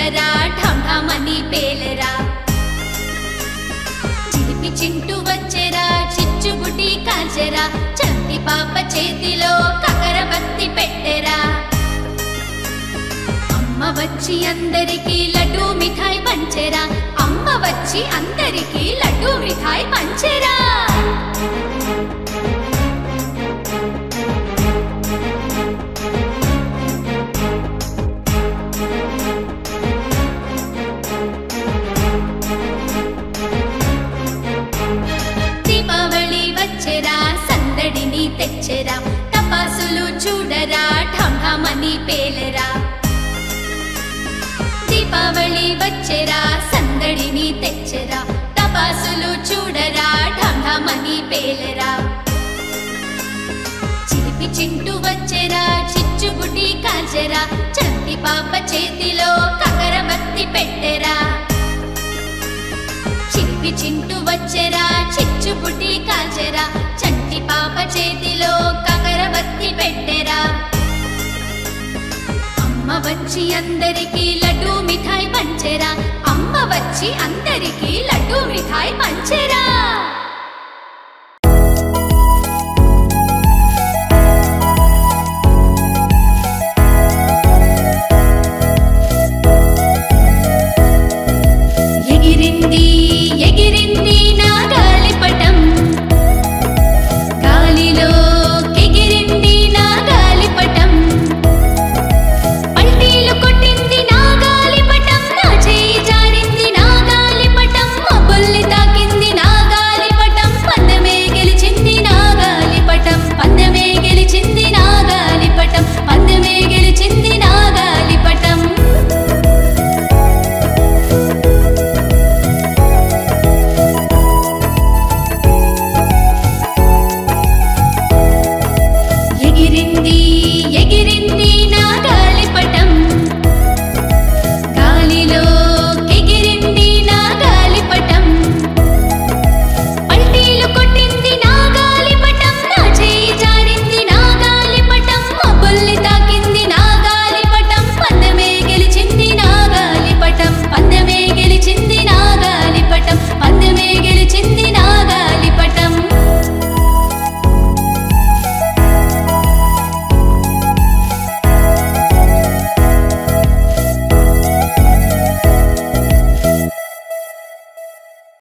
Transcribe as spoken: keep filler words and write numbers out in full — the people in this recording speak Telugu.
చూడరా ఢమ్ ఢమ్ అని పేలరా చిలిపి చింటూ వచ్చేరా చిచ్చుబుడ్డి కాల్చెరా చంటి పాప చేతిలో కకరబత్తి పెట్టెరా అమ్మ వచ్చి అందరికి లడ్డూ మిఠాయి పంచెరా అమ్మ వచ్చి అందరికి లడ్డూ మిఠాయి పంచెరా తెచ్చెరా టపాసులు చూడరా ఢమ్ ఢమ్ అని పేలరా దీపావళి వచ్చెరా సందడిని తెచ్చెరా టపాసులు చూడరా ఢమ్ ఢమ్ అని పేలరా చిలిపి చింటూ వచ్చెరా చిచ్చుబుడ్డి కాల్చెరా చంటి పాప చేతిలో కకరబత్తి పెట్టెరా చిలిపి చింటూ వచ్చెరా చిచ్చుబుడ్డి కాల్చెరా చంటి పాప చేతిలో కకరబత్తి పెట్టెరా అమ్మ వచ్చి అందరికి లడ్డూ మిఠాయి పంచెరా అమ్మ వచ్చి అందరికి లడ్డూ మిఠాయి పంచెరా।